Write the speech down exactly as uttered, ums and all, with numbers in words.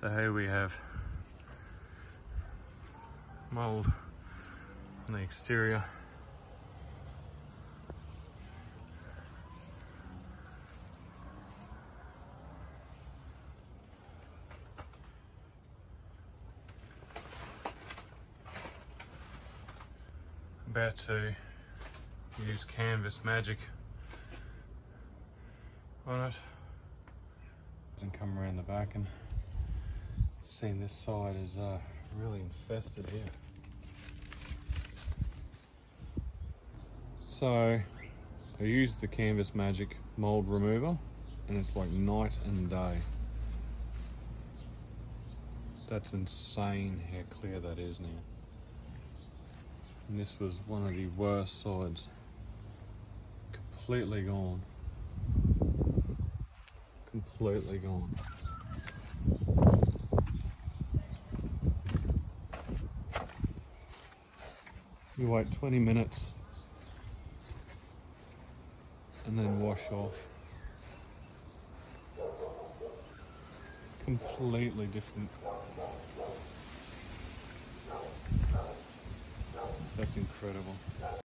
So here we have mould on the exterior. About to use Canvas Magic on it and come around the back, and seeing this side is uh, really infested here. So I used the Canvas Magic Mould Remover and it's like night and day. That's insane how clear that is now. And this was one of the worst sides. Completely gone. Completely gone. You wait twenty minutes and then wash off. Completely different. That's incredible.